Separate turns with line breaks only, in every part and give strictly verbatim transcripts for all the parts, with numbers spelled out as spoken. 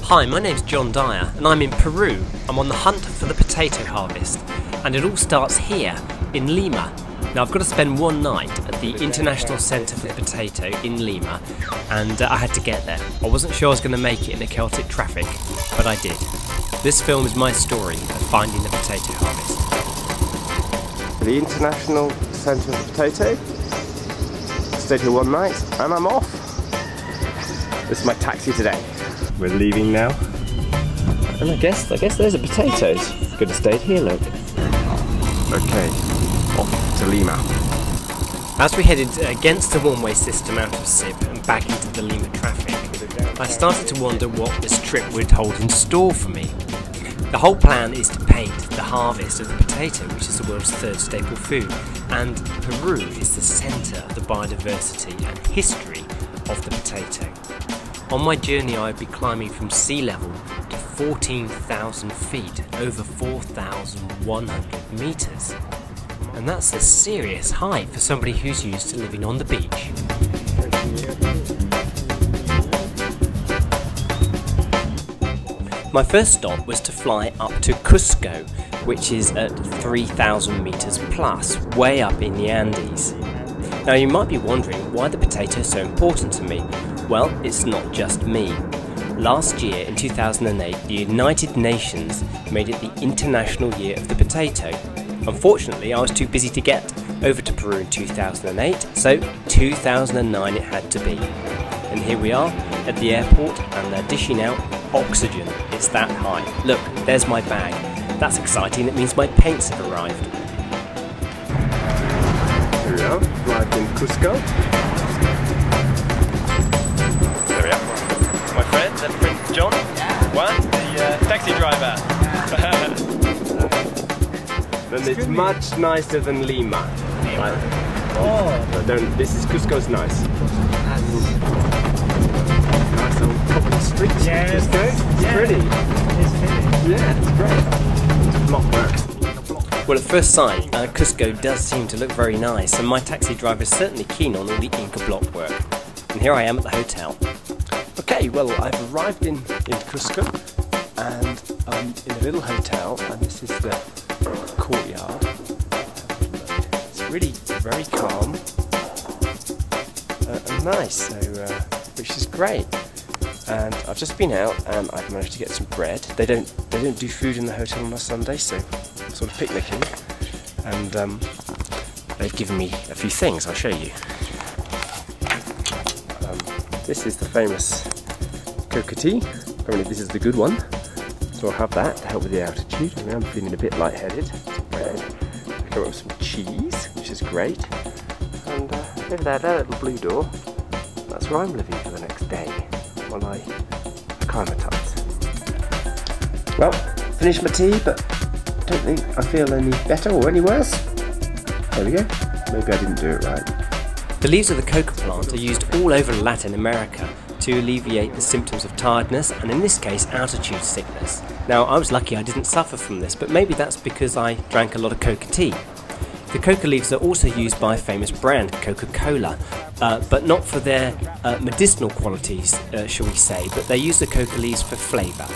Hi, my name's John Dyer and I'm in Peru. I'm on the hunt for the potato harvest, and it all starts here in Lima. Now I've got to spend one night at the International Centre for the Potato in Lima, and uh, I had to get there. I wasn't sure I was going to make it in the Celtic traffic, but I did. This film is my story of finding the potato harvest.
The International Centre for the Potato. Stayed here one night and I'm off. This is my taxi today. We're leaving now. And I guess I guess there's the potatoes. Could have stayed here, look. Okay, off to Lima.
As we headed against the one-way system out of Sib and back into the Lima traffic, I started to wonder what this trip would hold in store for me. The whole plan is to paint the harvest of the potato, which is the world's third staple food, and Peru is the centre of the biodiversity and history of the potato. On my journey I would be climbing from sea level to fourteen thousand feet, over four thousand one hundred metres. And that's a serious height for somebody who's used to living on the beach. My first stop was to fly up to Cusco, which is at three thousand metres plus, way up in the Andes. Now you might be wondering why the potato is so important to me. Well, it's not just me. Last year, in two thousand eight, the United Nations made it the International Year of the Potato. Unfortunately, I was too busy to get over to Peru in two thousand eight, so two thousand nine it had to be. And here we are at the airport, and they're dishing out oxygen. It's that high. Look, there's my bag. That's exciting. It means my paints have arrived.
Here we are, arrived in Cusco.
There we are. My friend, that friend John. One, the uh, taxi driver.
And it's much nicer than Lima. Right? Oh, no, don't. This is Cusco's nice. Nice little couple of streets.
Yeah,
Cusco. It's
yeah.
pretty.
It's pretty.
Yeah, it's great. It's block work.
Well, at first sight, uh, Cusco does seem to look very nice, and my taxi driver is certainly keen on all the Inca block work. And here I am at the hotel.
Okay, well, I've arrived in, in Cusco, and I'm in a little hotel, and this is the courtyard. It's really very calm uh, and nice, so uh, which is great. And I've just been out and I've managed to get some bread. They don't they don't do food in the hotel on a Sunday, so I'm sort of picnicking. And um, they've given me a few things. I'll show you. Um, this is the famous coca tea. Apparently this is the good one. So I'll have that to help with the altitude. I mean, I'm feeling a bit lightheaded. Some bread. I've got some cheese, which is great. And uh, over there, that little blue door, that's where I'm living for the next day while I acclimatise. Well, finished my tea, but don't think I feel any better or any worse. There we go. Maybe I didn't do it right.
The leaves of the coca plant are used all over Latin America to alleviate the symptoms of tiredness, and in this case altitude sickness. Now I was lucky I didn't suffer from this, but maybe that's because I drank a lot of coca tea. The coca leaves are also used by a famous brand, Coca-Cola, uh, but not for their uh, medicinal qualities, uh, shall we say, but they use the coca leaves for flavour.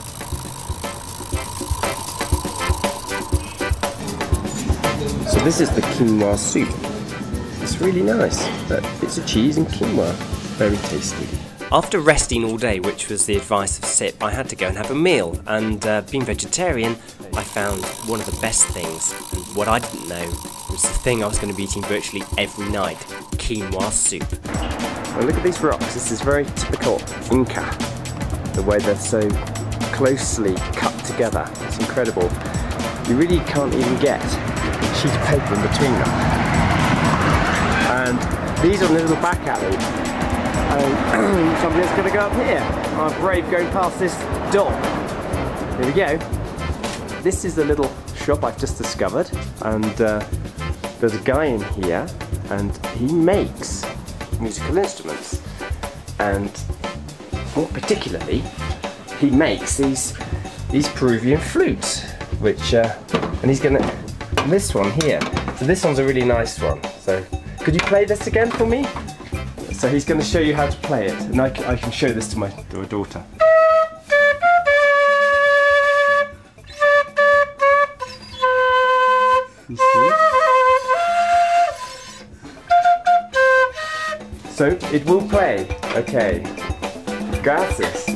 So this is the quinoa soup. It's really nice, but it's a cheese and quinoa. Very tasty.
After resting all day, which was the advice of Sip, I had to go and have a meal, and uh, being vegetarian, I found one of the best things, and what I didn't know was the thing I was going to be eating virtually every night, quinoa soup.
Well, look at these rocks. This is very typical Inca, the way they're so closely cut together. It's incredible. You really can't even get a sheet of paper in between them. And these are in a little back alley. And somebody's going to go up here. I'm brave going past this door. Here we go. This is the little shop I've just discovered, and uh, there's a guy in here, and he makes musical instruments. And more particularly, he makes these these Peruvian flutes, which uh, and he's going to this one here. So this one's a really nice one. So could you play this again for me? So he's going to show you how to play it, and I, I can show this to my daughter. So it will play. Okay. Gracias.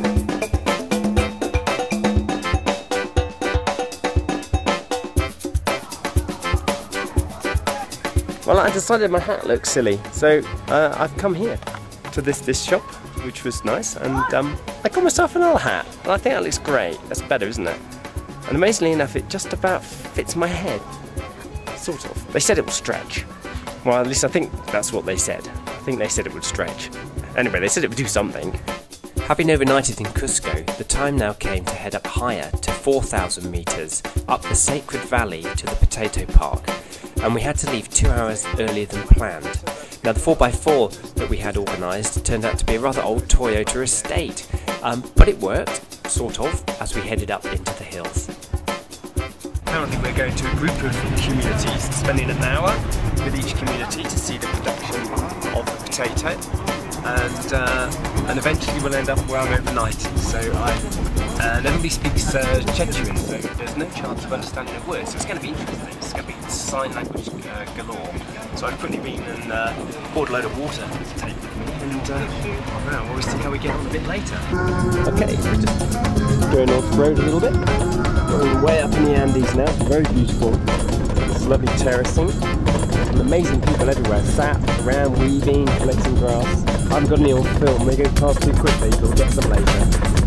Well, I decided my hat looks silly, so uh, I've come here to this this shop, which was nice, and um, I got myself another hat, and I think that looks great. That's better, isn't it? And amazingly enough, it just about fits my head, sort of. They said it will stretch. Well, at least I think that's what they said. I think they said it would stretch. Anyway, they said it would do something.
Having overnighted in Cusco, the time now came to head up higher to four thousand metres, up the Sacred Valley to the Potato Park, and we had to leave two hours earlier than planned. Now the four by four that we had organised turned out to be a rather old Toyota estate, um, but it worked, sort of, as we headed up into the hills. Currently we're going to a group of communities, spending an hour with each community to see the production of the potato, and uh, and eventually we'll end up where I'm overnighting. So I, uh, nobody speaks uh, Chechuan, so there's no chance of understanding a word, so it's going to be interesting. It's going to be sign language uh, galore. So I've quickly been and uh, poured a load of water to take with me, and uh, well, we'll see how we get on a bit later. Okay, so we're just going off the road a little bit. We're way up in the Andes now, very beautiful. It's lovely terracing. And amazing people everywhere, sat around, weaving, collecting grass. I haven't got any on film, they go past too quickly, but we'll get some later.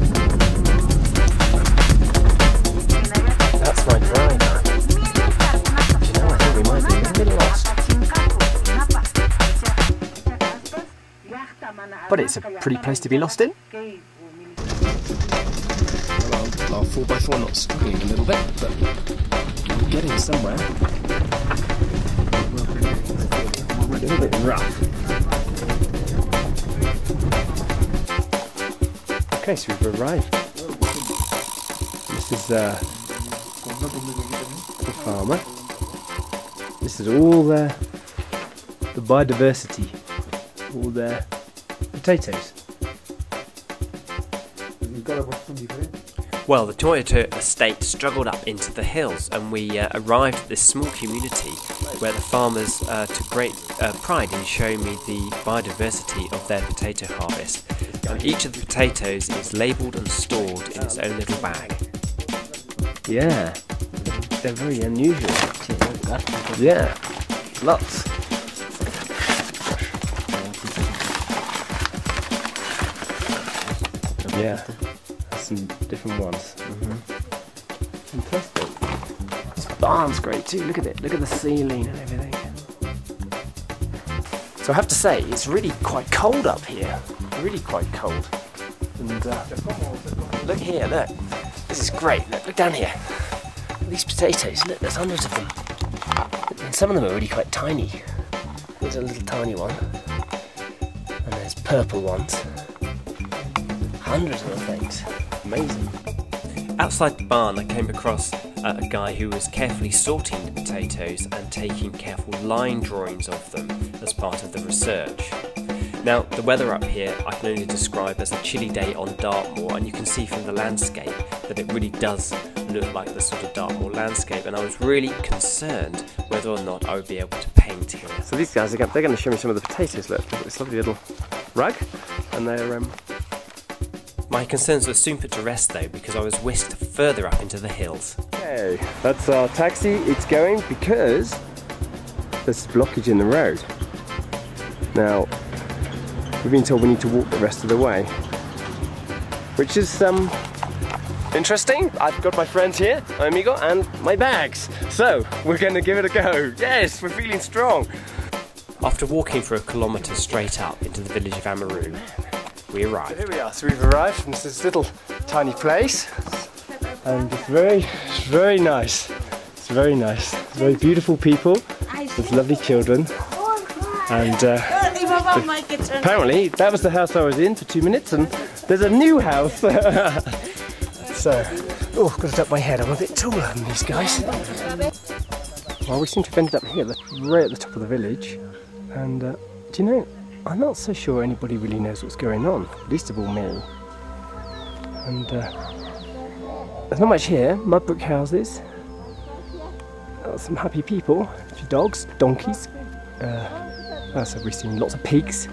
That's my driver. Do you know, I think we might be a little bit lost. But it's a pretty place to be lost in. Well, our four by four not struggling a little bit, but we're getting somewhere. A little bit rough. Okay, so we've arrived. This is uh, the farmer. This is all their the biodiversity, all their potatoes. Well, the Toyota estate struggled up into the hills, and we uh, arrived at this small community where the farmers uh, took great uh, pride in showing me the biodiversity of their potato harvest. And each of the potatoes is labelled and stored in its own little bag. Yeah, they're very unusual. Yeah, lots. Yeah, some different ones. Mm-hmm. Fantastic. This barn's great too. Look at it. Look at the ceiling and everything. So I have to say, it's really quite cold up here. Really quite cold. And uh, look here. Look. This is great. Look, look down here. These potatoes. Look, there's hundreds of them. And some of them are really quite tiny. There's a little tiny one. And there's purple ones. Hundreds of things. Amazing. Outside the barn I came across uh, a guy who was carefully sorting the potatoes and taking careful line drawings of them as part of the research. Now the weather up here I can only describe as a chilly day on Dartmoor, and you can see from the landscape that it really does look like the sort of Dartmoor landscape, and I was really concerned whether or not I would be able to paint here. So these guys, are they're going to show me some of the potatoes. Look, they've got this lovely little rug, and they're um, my concerns were soon put to rest though, because I was whisked further up into the hills. Okay, that's our taxi. It's going because there's blockage in the road. Now, we've been told we need to walk the rest of the way, which is um, interesting. I've got my friends here, my amigo, and my bags. So, we're going to give it a go. Yes, we're feeling strong. After walking for a kilometre straight up into the village of Amaru, we arrived. So here we are. So we've arrived from this little tiny place, and it's very, very nice. It's very nice. It's very beautiful people. There's lovely children, and uh, apparently that was the house I was in for two minutes, and there's a new house. So, oh, I've got to duck my head. I'm a bit taller than these guys. Well, we seem to have ended up here, right at the top of the village, and uh, do you know? I'm not so sure anybody really knows what's going on, least of all me. And uh, there's not much here. Mud brick houses, uh, some happy people, a few dogs, donkeys. Uh, what else have we seen? Lots of pigs.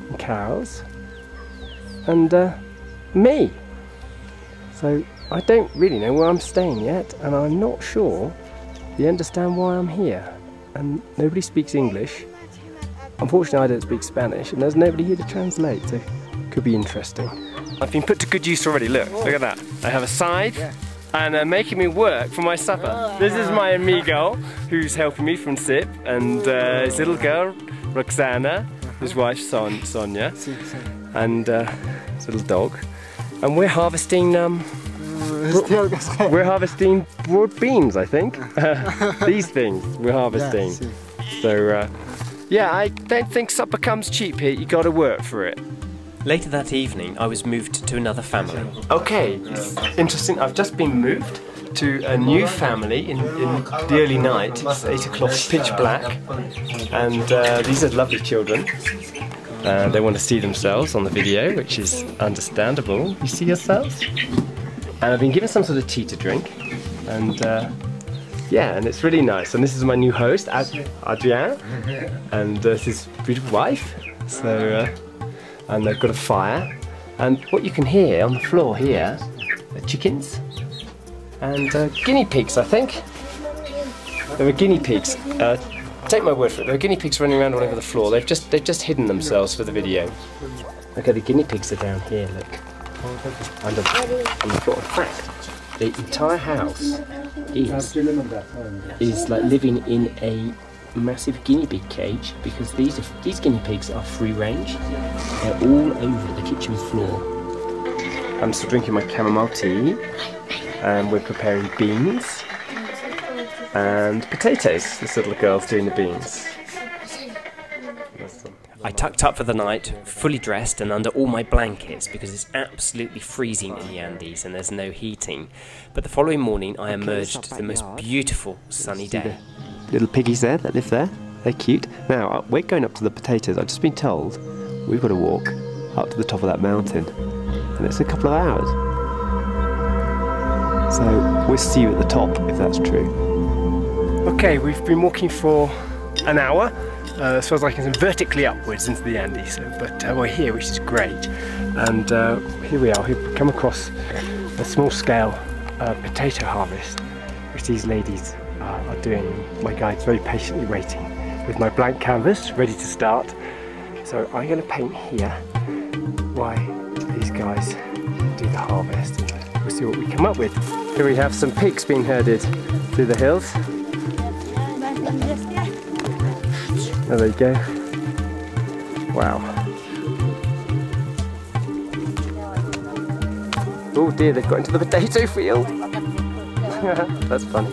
and cows, and uh, me. So I don't really know where I'm staying yet, and I'm not sure they understand why I'm here. And nobody speaks English. Unfortunately, I don't speak Spanish, and there's nobody here to translate, so it could be interesting. I've been put to good use already. Look, look at that. I have a scythe, and they're making me work for my supper. This is my amigo, who's helping me from S I P, and uh, his little girl, Roxana, his wife, Son Sonia, and uh, his little dog. And we're harvesting, um, we're harvesting broad beans, I think. These things we're harvesting. So, uh, yeah, I don't think supper comes cheap here. You gotta work for it.
Later that evening, I was moved to another family.
Okay, it's interesting. I've just been moved to a new family in, in the early night. It's eight o'clock, pitch black, and uh, these are lovely children. Uh, they want to see themselves on the video, which is understandable. You see yourselves? And I've been given some sort of tea to drink, and uh, yeah, and it's really nice. And this is my new host, Ad Adrien, and uh, his beautiful wife. So. Uh, And they've got a fire, and what you can hear on the floor here are chickens and uh, guinea pigs, I think. There are guinea pigs. Uh, take my word for it. There are guinea pigs running around all over the floor. They've just they've just hidden themselves for the video. Okay, the guinea pigs are down here. Look, under on the floor. In fact, the entire house is is like living in a massive guinea pig cage, because these are, these guinea pigs are free range. They're all over the kitchen floor. I'm still drinking my chamomile tea, and we're preparing beans and potatoes. This little girl's doing the beans.
I tucked up for the night, fully dressed and under all my blankets, because it's absolutely freezing in the Andes and there's no heating. But the following morning I emerged to the most beautiful sunny day.
Little piggies there that live there. They're cute. Now, we're going up to the potatoes. I've just been told we've got to walk up to the top of that mountain, and it's a couple of hours. So we'll see you at the top if that's true. Okay, we've been walking for an hour, uh, as far as I can see, vertically upwards into the Andes. So, but uh, we're here, which is great. And uh, here we are. We've come across a small-scale uh, potato harvest, which these ladies Uh, are doing. My guide's very patiently waiting with my blank canvas ready to start. So I'm going to paint here while these guys do the harvest, and we'll see what we come up with. Here we have some pigs being herded through the hills. Oh, there you go. Wow. Oh dear, they've got into the potato field. That's funny.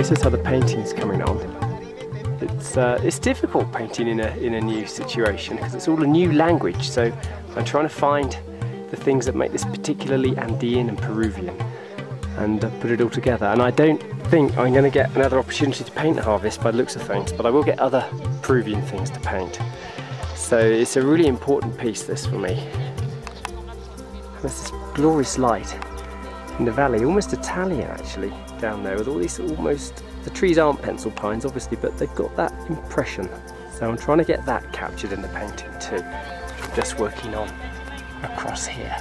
this is how the painting's coming on. It's, uh, it's difficult painting in a, in a new situation because it's all a new language, so I'm trying to find the things that make this particularly Andean and Peruvian and uh, put it all together. And I don't think I'm going to get another opportunity to paint Harvest by the looks of things, but I will get other Peruvian things to paint. So it's a really important piece, this, for me. And there's this glorious light in the valley, almost Italian actually, down there with all these almost, the trees aren't pencil pines obviously, but they've got that impression. So I'm trying to get that captured in the painting too. I'm just working on across here.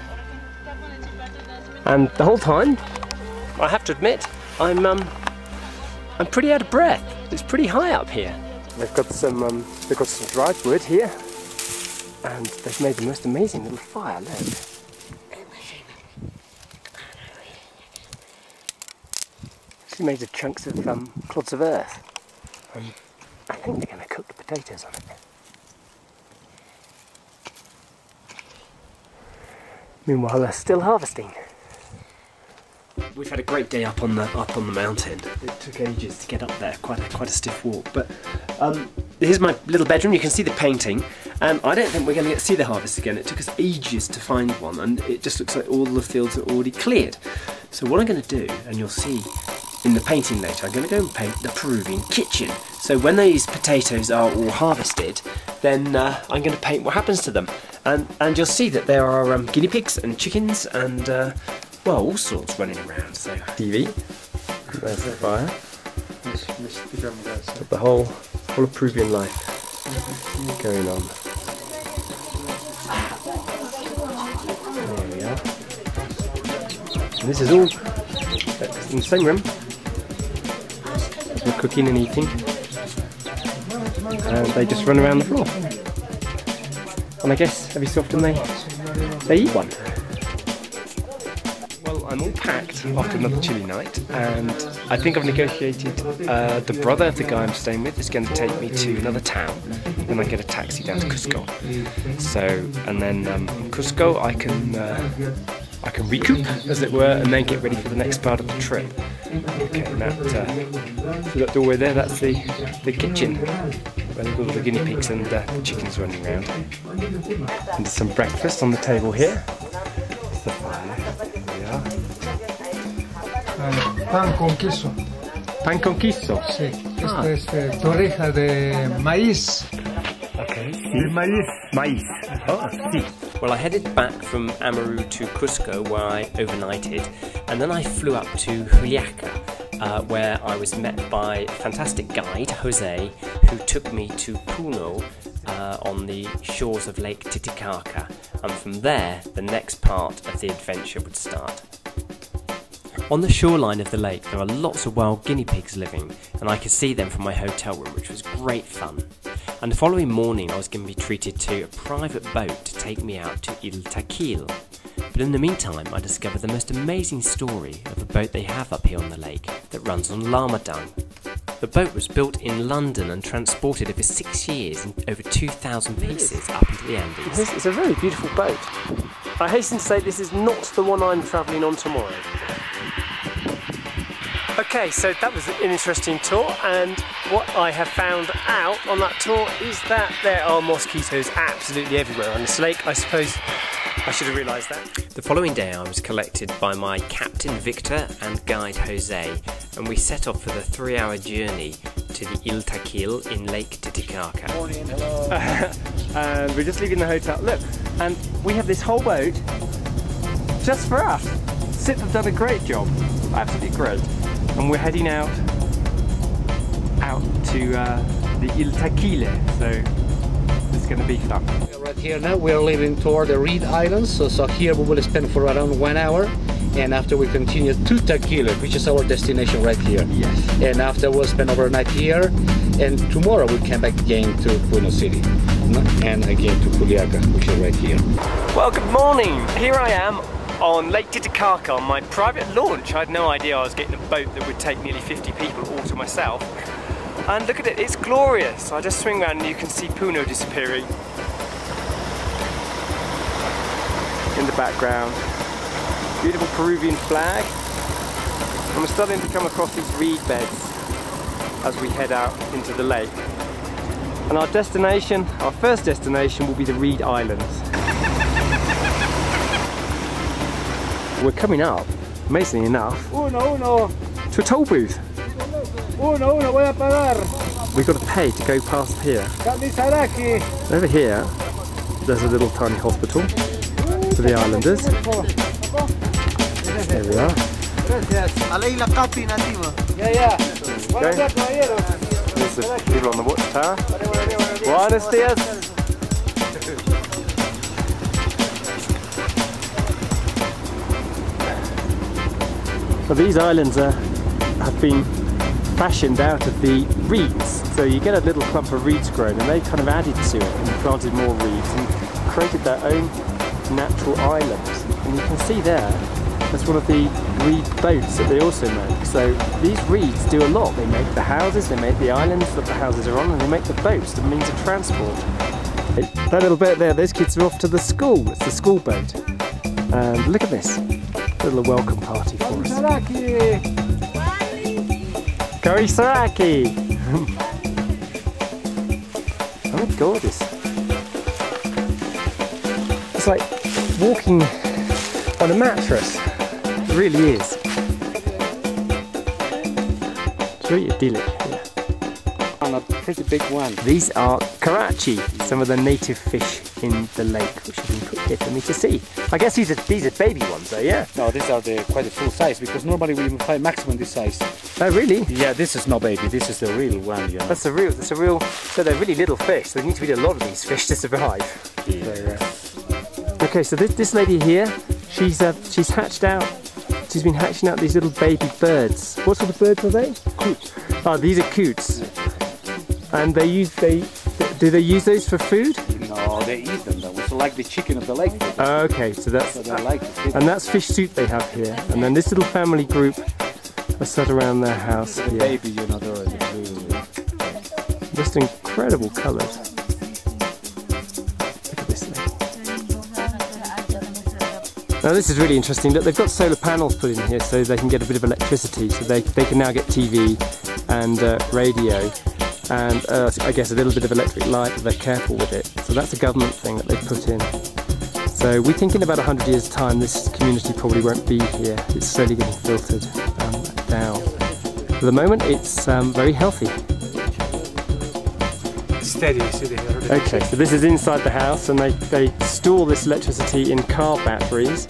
And the whole time, I have to admit, I'm um, I'm pretty out of breath. It's pretty high up here. They've got some um, they've got some dried wood here, and they've made the most amazing little fire. Look. Actually made of chunks of um, clods of earth. Um, I think they're going to cook the potatoes on it. Meanwhile, they're still harvesting. We've had a great day up on the up on the mountain. It took ages to get up there, quite a, quite a stiff walk. But um, here's my little bedroom. You can see the painting. Um, I don't think we're going to get to see the harvest again. It took us ages to find one, and it just looks like all the fields are already cleared. So what I'm going to do, and you'll see in the painting later, I'm going to go and paint the Peruvian kitchen. So when these potatoes are all harvested, then uh, I'm going to paint what happens to them, and and you'll see that there are um, guinea pigs and chickens and. Uh, Well, all sorts running around, so... T V, there's the fire. Got the whole, whole of Peruvian life going on. There we are. And this is all in the same room. We're cooking and eating. And they just run around the floor. And I guess every so often they, they eat one. I'm all packed after another chilly night, and I think I've negotiated uh, the brother of the guy I'm staying with is going to take me to another town, then I get a taxi down to Cusco. So, and then um, from Cusco I can uh, I can recoup, as it were, and then get ready for the next part of the trip. Okay, and that uh, that doorway there, that's the the kitchen where they've got all the guinea pigs and uh, the chickens running around. And there's some breakfast on the table here. The fire.
Pan con queso.
Pan con queso?
Sí. Esto es eh, torreja de maíz.
Okay.
De maíz.
Maíz. Oh, sí. Well, I headed back from Amaru to Cusco, where I overnighted, and then I flew up to Juliaca, uh, where I was met by a fantastic guide, Jose, who took me to Puno uh, on the shores of Lake Titicaca, and from there, the next part of the adventure would start. On the shoreline of the lake there are lots of wild guinea pigs living, and I could see them from my hotel room, which was great fun. And the following morning I was going to be treated to a private boat to take me out to Il Taquil. But in the meantime I discovered the most amazing story of a boat they have up here on the lake that runs on llama dung. The boat was built in London and transported over six years in over two thousand pieces up into the Andes. It's a very beautiful boat. I hasten to say this is not the one I'm travelling on tomorrow. Okay, so that was an interesting tour, and what I have found out on that tour is that there are mosquitoes absolutely everywhere on this lake. I suppose I should have realised that. The following day I was collected by my captain Victor and guide Jose, and we set off for the three hour journey to the Il Taquil in Lake Titicaca.
Morning, hello.
And we're just leaving the hotel. Look, and we have this whole boat just for us. Sid have done a great job, absolutely great. And we're heading out out to uh, the Il Taquil, so it's going to be fun.
Right here now we are leaving toward the Reed Islands, so, so here we will spend for around one hour, and after we continue to Taquil, which is our destination right here.
Yes.
And after we'll spend overnight here, and tomorrow we'll come back again to Puno City, and again to Juliaca, which is right here.
Well, good morning. Here I am on Lake Titicaca on my private launch. I had no idea I was getting a boat that would take nearly fifty people all to myself. And look at it, it's glorious. I just swing around and you can see Puno disappearing in the background. Beautiful Peruvian flag. And we're starting to come across these reed beds. as we head out into the lake. And our destination, our first destination, will be the Reed Islands. We're coming up, amazingly enough,
Uno, uno.
to a toll booth.
Uno, uno, voy a pagar.
We've got to pay to go past here.
Kamisaraki.
Over here, there's a little tiny hospital for the islanders. There we are.
Gracias. A la isla Capi nativa. Ya, ya. Buenos días, caballeros.
There's the people on the watchtower. Buenos dias. Well, these islands are, have been fashioned out of the reeds. So you get a little clump of reeds grown and they kind of added to it and planted more reeds and created their own natural islands. And you can see there, that's one of the reed boats that they also make. So these reeds do a lot. They make the houses, they make the islands that the houses are on, and they make the boats, the means of transport. That little boat there, those kids are off to the school. It's the school boat. And look at this, little welcome party for us. Karisaraki! Oh, gorgeous. It's like walking on a mattress. It really is. It's really idyllic here.
On a pretty big one.
These are karachi, some of the native fish in the lake, which have been put here for me to see. I guess these are these are baby ones, though, yeah?
No, these are the quite a full size because normally we find maximum this size.
Oh, really?
Yeah, this is no baby. This is the real one. You know?
That's a real. That's a real. So they're really little fish. They need to eat a lot of these fish to survive.
Yeah.
So, uh, okay, so this this lady here, she's uh, she's hatched out. She's been hatching out these little baby birds. What sort of birds are they?
Coots.
Oh, these are coots. And they use they do they use those for food?
No, they eat them. Though. It's like the chicken of the lake.
Oh, okay, so that's
So they like it.
and that's fish soup they have here. And then this little family group are sat around their house
The
here.
baby, you know, they're in the blue.
Just incredible colours. Look at this thing. Now this is really interesting. Look, they've got solar panels put in here so they can get a bit of electricity. So they, they can now get T V and uh, radio and uh, I guess a little bit of electric light if they're careful with it. So that's a government thing that they put in. So we think in about a hundred years time this community probably won't be here. It's slowly getting filtered um, down. For the moment it's um, very healthy.
Steady, steady.
Okay, so this is inside the house and they, they store this electricity in car batteries.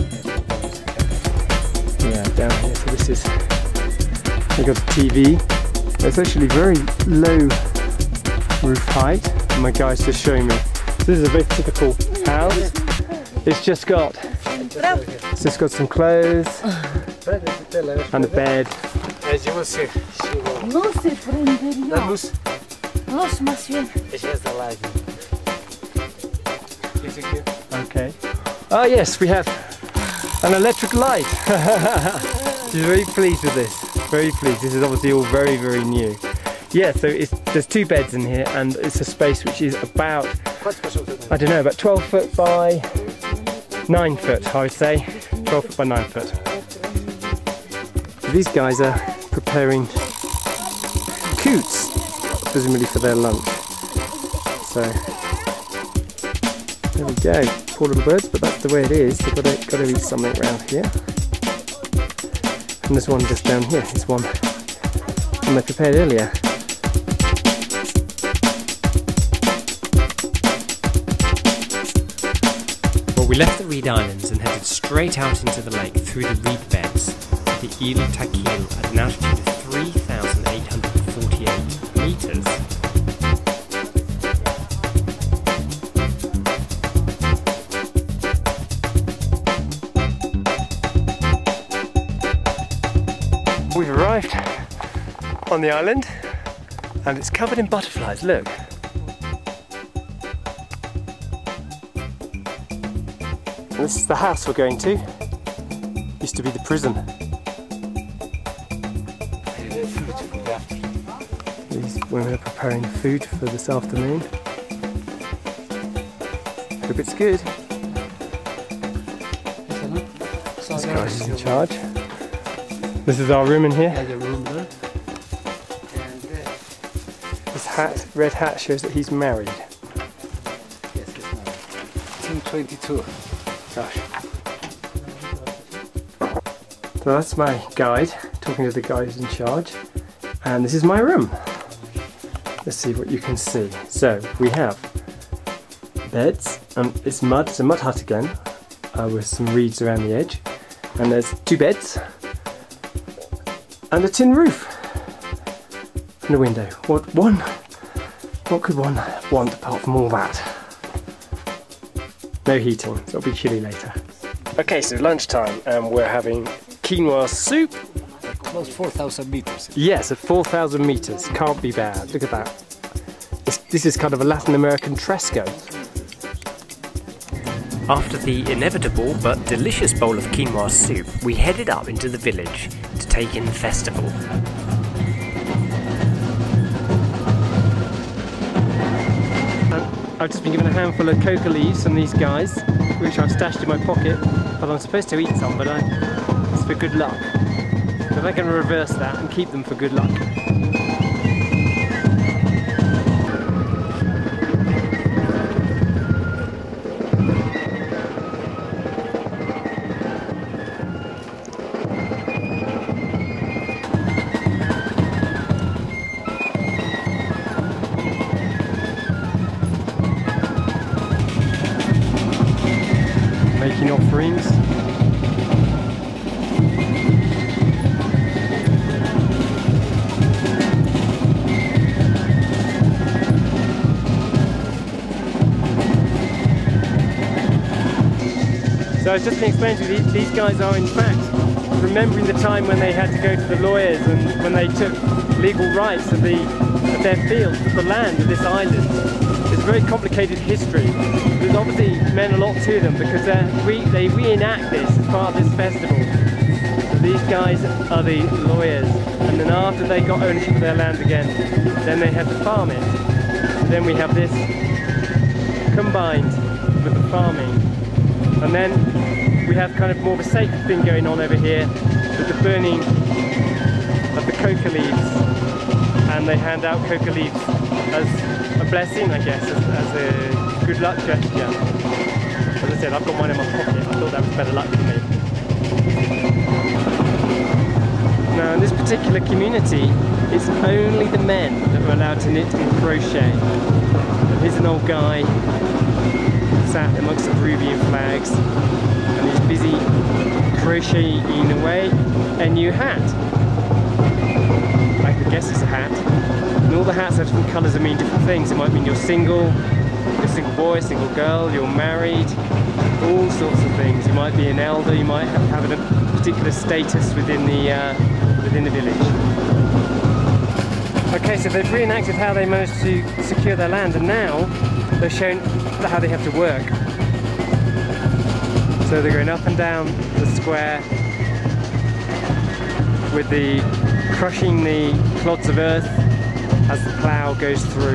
Yeah, down here, so this is, they've got a T V. It's actually very low roof height. And my guy's just showing me. So this is a very typical house. It's just got, it's just got some clothes and a bed.
As you will see, she will.
No se prendería.
La luz.
No, más bien.
She has the light. Is it good?
Okay. Oh yes, we have an electric light. She's very pleased with this. Very pleased. This is obviously all very, very new. Yeah, so it's, there's two beds in here and it's a space which is about, I don't know, about twelve foot by nine foot, I would say. twelve foot by nine foot. So these guys are preparing coots, presumably for their lunch. So there we go. Poor little birds, but that's the way it is. They've got to, got to eat something around here. And there's one just down here. It's one, one they prepared earlier.
Well, we left the Reed Islands and headed straight out into the lake through the reed beds to the Ile Taquil at an altitude of three thousand eight hundred forty-eight metres.
We've arrived on the island and it's covered in butterflies, look. And this is the house we're going to. Used to be the prison. These women are preparing food for this afternoon. Hope it's good. This guy's in charge. This is our room in here. hat, red hat shows that he's married.
Yes, he's married. nineteen twenty-two.
Gosh. So that's my guide, talking to the guy who's in charge. And this is my room. Let's see what you can see. So we have beds, and it's mud, it's a mud hut again, uh, with some reeds around the edge. And there's two beds, and a tin roof, and a window. What one? What could one want apart from all that? No heating, so it'll be chilly later. Okay, so lunchtime, and we're having quinoa soup.
Close four thousand meters.
Yes, at four thousand meters. Can't be bad. Look at that. This, this is kind of a Latin American fresco.
After the inevitable but delicious bowl of quinoa soup, we headed up into the village to take in the festival.
And I've just been given a handful of coca leaves from these guys, which I've stashed in my pocket, but I'm supposed to eat some, but I, it's for good luck. So I can reverse that and keep them for good luck. Making offerings. So I was just going to explain to you, these, these guys are in fact remembering the time when they had to go to the lawyers and when they took legal rights of, the, of their fields, of the land of this island. It's a very complicated history. There's obviously meant a lot to them because re they reenact this as part of this festival. So these guys are the lawyers, and then after they got ownership of their land again, then they had to farm it. Then we have this combined with the farming. And then we have kind of more of a sacred thing going on over here with the burning of the coca leaves, and they hand out coca leaves as a blessing, I guess, as, as a good luck gesture. As I said, I've got mine in my pocket. I thought that was better luck for me. Now in this particular community, it's only the men that are allowed to knit and crochet. And here's an old guy sat amongst the Peruvian flags, and he's busy crocheting away a new hat. I guess it's a hat. And all the hats have different colours that mean different things. It might mean you're single, you're a single boy, single girl, you're married, all sorts of things. You might be an elder, you might have, have a particular status within the, uh, within the village. Okay, so they've reenacted how they managed to secure their land, and now they're shown how they have to work. So they're going up and down the square with the crushing the clods of earth as the plough goes through.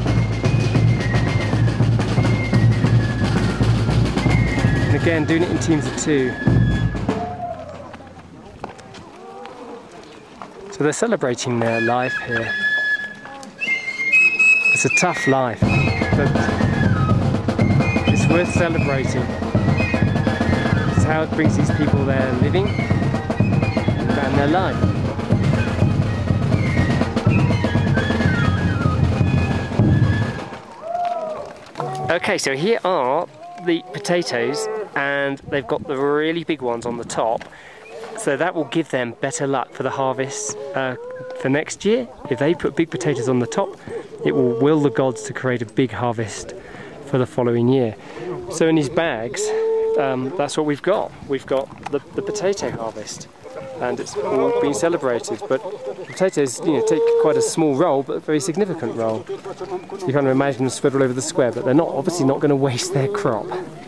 And again, doing it in teams of two. So they're celebrating their life here. It's a tough life, but it's worth celebrating. It's how it brings these people their living and their life. Okay, so here are the potatoes, and they've got the really big ones on the top. So that will give them better luck for the harvest uh, for next year. If they put big potatoes on the top, it will will the gods to create a big harvest for the following year. So in these bags, um, that's what we've got. We've got the, the potato harvest, and it's all being celebrated. But potatoes, you know, take quite a small role, but a very significant role. So you kind of imagine them spread all over the square, but they're not obviously not going to waste their crop.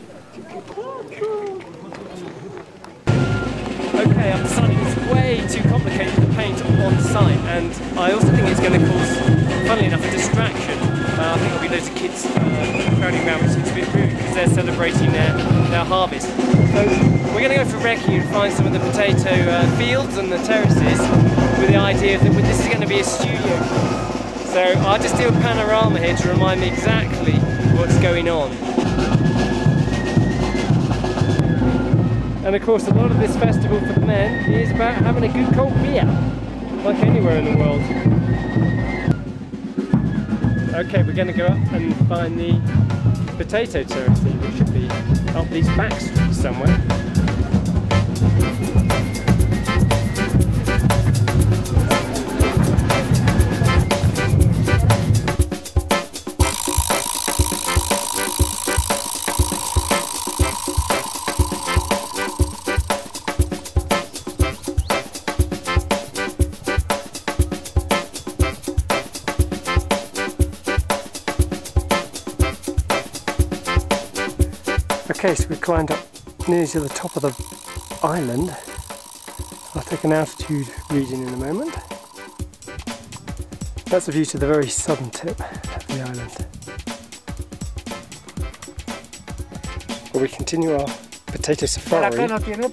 Okay, I've decided it's way too complicated to paint on site, and I also think it's going to cause, funnily enough, a distraction. Uh, I think there'll be loads of kids uh, crowding around, which is a bit rude because they're celebrating their, their harvest. So we're going to go for recce and find some of the potato uh, fields and the terraces with the idea that this is going to be a studio.
So I'll just do a panorama here to remind me exactly what's going on. And of course a lot of this festival for the men is about having a good cold beer, like anywhere in the world. Okay, we're going to go up and find the potato terrace, which should be up these back streets somewhere. Okay, so we climbed up nearly to the top of the island. I'll take an altitude reading in a moment. That's a view to the very southern tip of the island. Where we continue our potato safari. We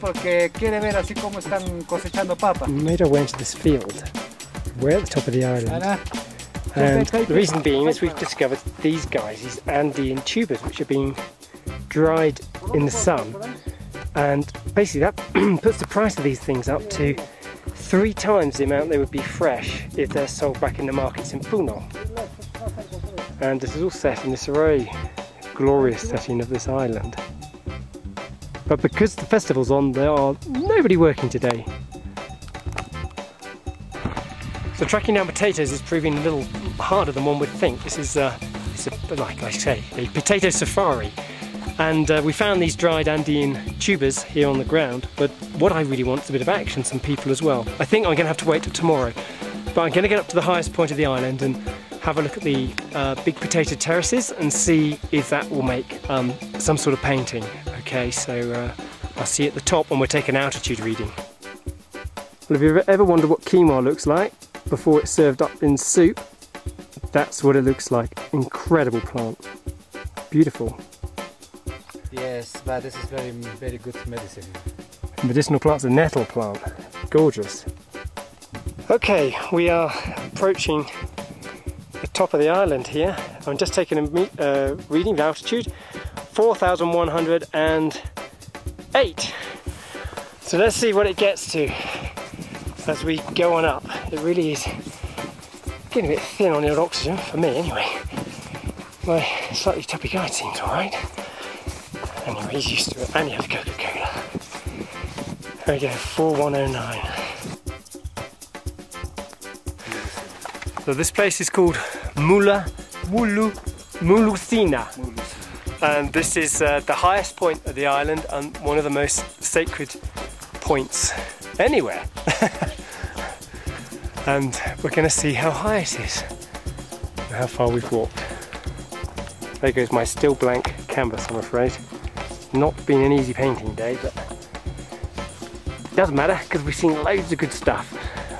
made our way into this field. We're at the top of the island. And the reason being is we've discovered these guys, these Andean tubers, which are being dried in the sun, and basically that puts the price of these things up to three times the amount they would be fresh if they're sold back in the markets in Puno. And this is all set in this very glorious setting of this island. But because the festival's on, there are nobody working today. So tracking down potatoes is proving a little harder than one would think. This is, uh, it's a, like I say, a potato safari. And uh, we found these dried Andean tubers here on the ground, but what I really want is a bit of action, some people as well. I think I'm going to have to wait till tomorrow, but I'm going to get up to the highest point of the island and have a look at the uh, big potato terraces and see if that will make um, some sort of painting. Okay, so uh, I'll see you at the top when we're taking an altitude reading. Well, if you've ever wondered what quinoa looks like before it's served up in soup, that's what it looks like. Incredible plant. Beautiful.
Yes, but this is very, very good medicine.
Medicinal plant's a nettle plant. Gorgeous. Okay, we are approaching the top of the island here. I'm just taking a uh, reading of altitude, four thousand one hundred eight. So let's see what it gets to as we go on up. It really is getting a bit thin on the old oxygen, for me anyway. My slightly tubby guide seems alright. Anyway, he's used to it, and he has Coca-Cola. There we go, four one oh nine. So this place is called Mula, Mulu, Mulucina. And this is uh, the highest point of the island and one of the most sacred points anywhere. And we're going to see how high it is and how far we've walked. There goes my still blank canvas, I'm afraid. Not been an easy painting day, but it doesn't matter because we've seen loads of good stuff.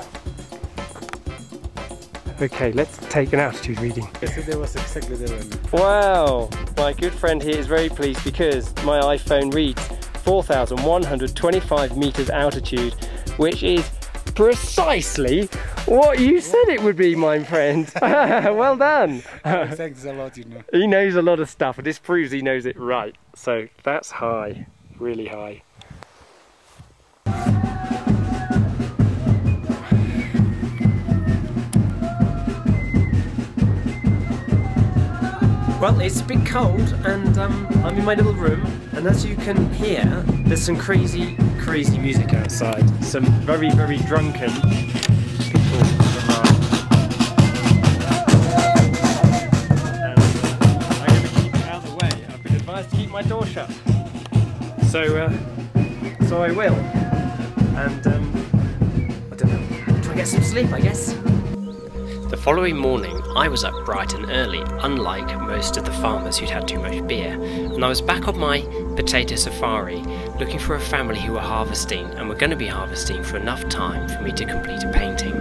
Okay, let's take an altitude reading.
Yesterday was exactly the one.
Wow, my good friend here is very pleased because my iPhone reads four thousand one hundred twenty-five meters altitude, which is precisely what you said it would be, my friend. Well done.
Thanks a lot, you know.
He knows a lot of stuff, and this proves he knows it right. So that's high, really high. Well, it's a bit cold, and um, I'm in my little room, and as you can hear, there's some crazy, crazy music outside. Some very, very drunken people around. And uh, I'm going to keep out of the way. I've been advised to keep my door shut. So, uh, so I will. And, um, I don't know, try and get some sleep, I guess. The following morning, I was up bright and early, unlike most of the farmers who'd had too much beer, and I was back on my potato safari, looking for a family who were harvesting, and were going to be harvesting for enough time for me to complete a painting.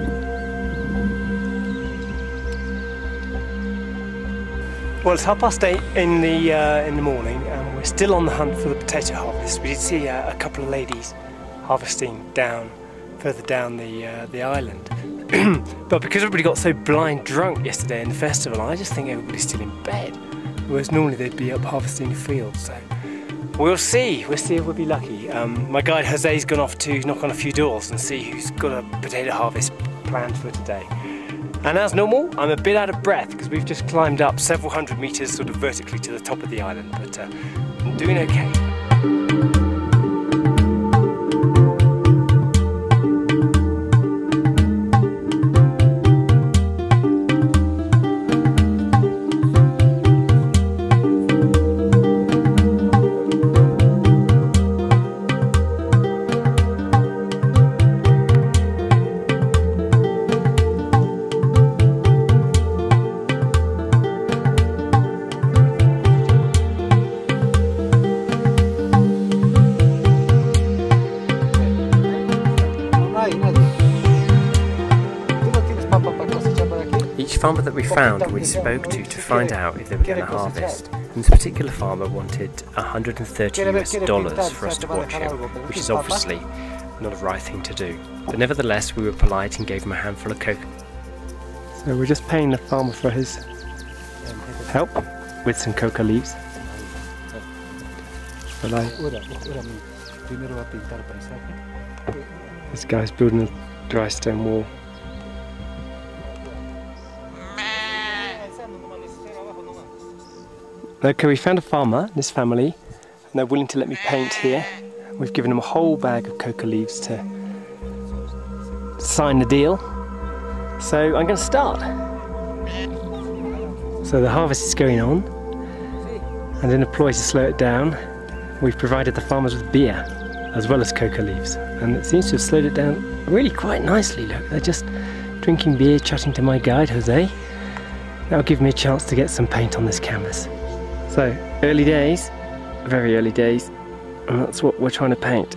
Well, it's half past eight in the uh, in the morning, and we're still on the hunt for the potato harvest. We did see uh, a couple of ladies harvesting down further down the uh, the island. But because everybody got so blind drunk yesterday in the festival, I just think everybody's still in bed. Whereas normally they'd be up harvesting the fields. So we'll see. We'll see if we'll be lucky. Um, my guide Jose's gone off to knock on a few doors and see who's got a potato harvest planned for today. And as normal, I'm a bit out of breath because we've just climbed up several hundred meters sort of vertically to the top of the island, but uh, I'm doing okay. Each farmer that we found, we spoke to to find out if they were going to harvest. And this particular farmer wanted one hundred thirty US dollars for us to watch him, which is obviously not a right thing to do. But nevertheless, we were polite and gave him a handful of cocoa. So we're just paying the farmer for his help with some coca leaves. But I, this guy's building a dry stone wall. Okay, we found a farmer, this family, and they're willing to let me paint here. We've given them a whole bag of coca leaves to sign the deal. So I'm going to start. So the harvest is going on, and in a ploy to slow it down, we've provided the farmers with beer as well as coca leaves, and it seems to have slowed it down really quite nicely. Look, they're just drinking beer, chatting to my guide Jose. That'll give me a chance to get some paint on this canvas. So, early days, very early days, and that's what we're trying to paint.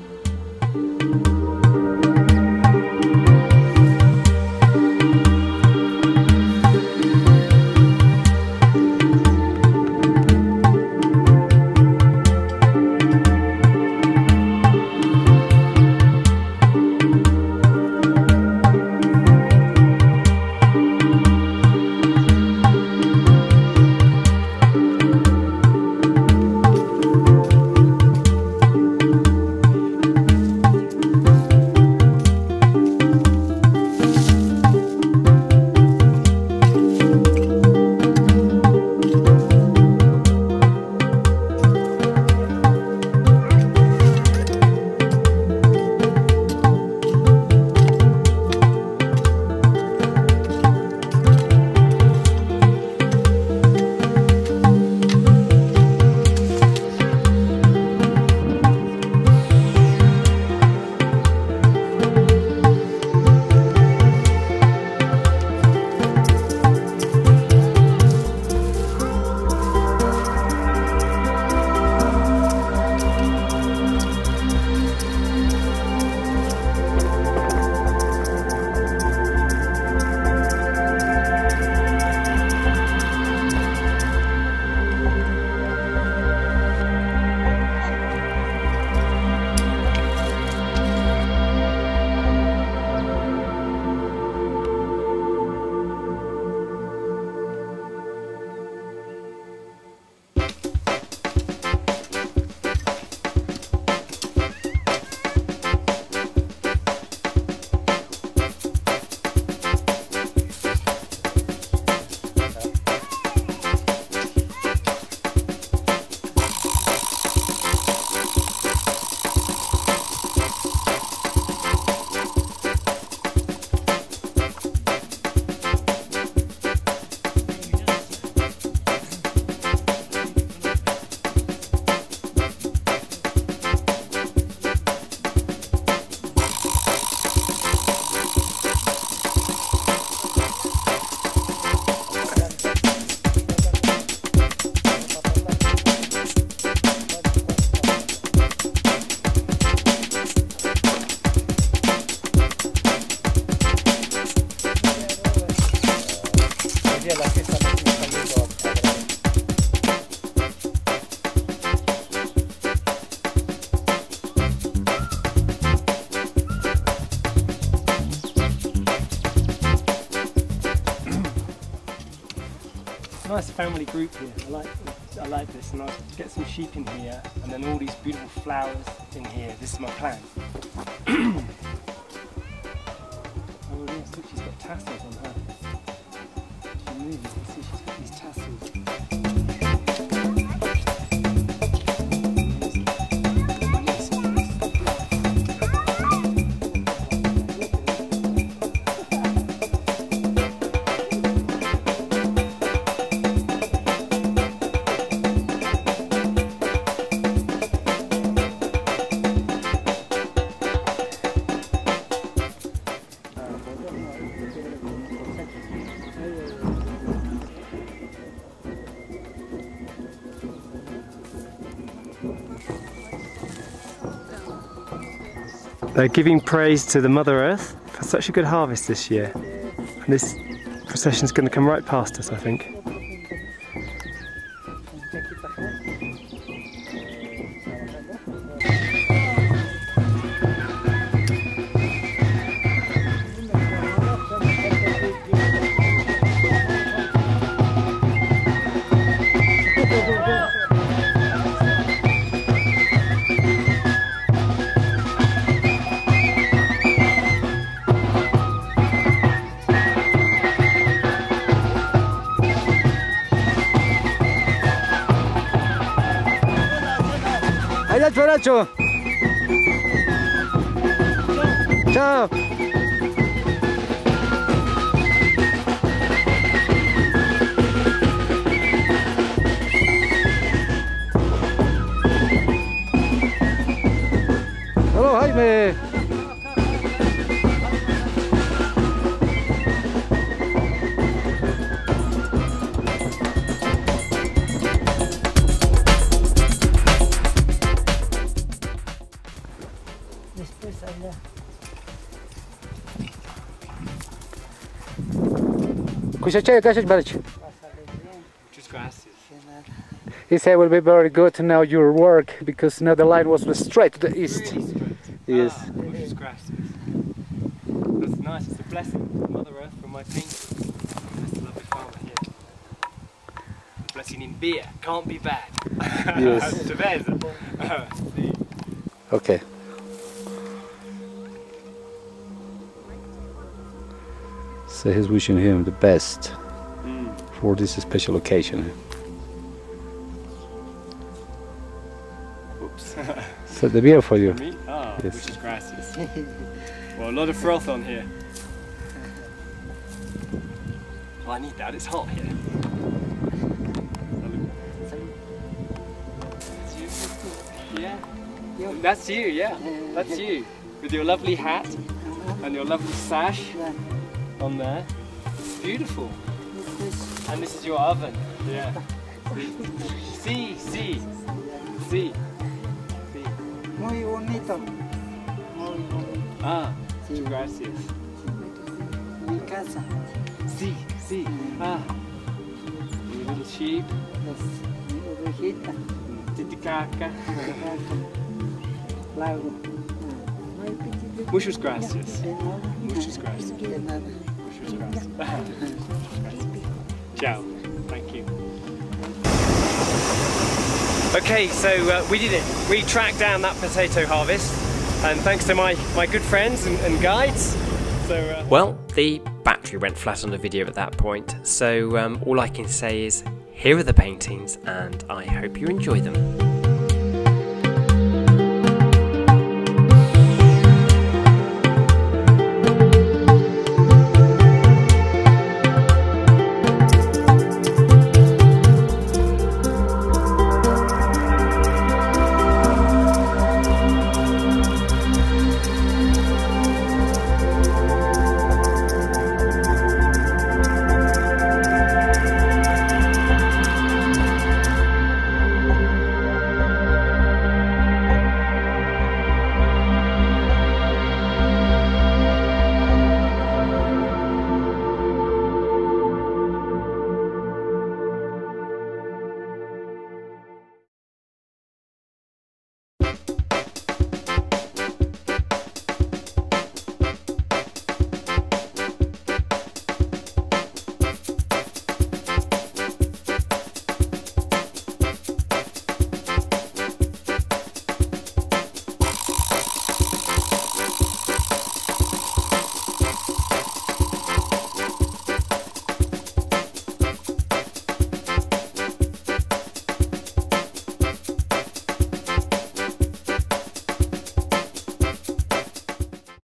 nice family group here. I like, I like this, and I'll get some sheep in here, and then all these beautiful flowers in here. This is my plan. Oh yes, look, she's got tassels on her. She moves, you can see she's got these tassels. They're giving praise to the Mother Earth for such a good harvest this year. And this procession's going to come right past us, I think.
Choracho. Chao. Hello, Jaime. He said it will be very good to know your work because now the line was straight to the east.
Really straight.
Yes.
Ah, muchas gracias. That's nice. It's a blessing, Mother Earth, for my painting. That's a lovely farmer here. A blessing in beer can't be bad.
Yes.
Cerveza. Sí.
Okay. So he's wishing him the best
Mm.
for this special occasion.
Oops.
So the beer for you.
Me? Ah,
Yes.
muchas gracias. Well, a lot of froth on here. Oh, I need that. It's hot here. That's you. Yeah. That's you. Yeah. That's you. With your lovely hat and your lovely sash on there. Beautiful. And this is your oven. Yeah. See, see, see.
Muy bonito. Muy bonito.
Ah,
Sí.
gracias.
Mi casa.
See, see. Ah. Your little sheep.
Las, mi ovejita.
Titicaca.
Lago.
Muchas gracias.
De nada.
Muchas gracias.
De nada.
Muchas gracias. Ciao. Thank you. Okay, so uh, we did it. We tracked down that potato harvest, and thanks to my, my good friends and, and guides. So, uh... Well, the battery went flat on the video at that point, so um, all I can say is here are the paintings, and I hope you enjoy them.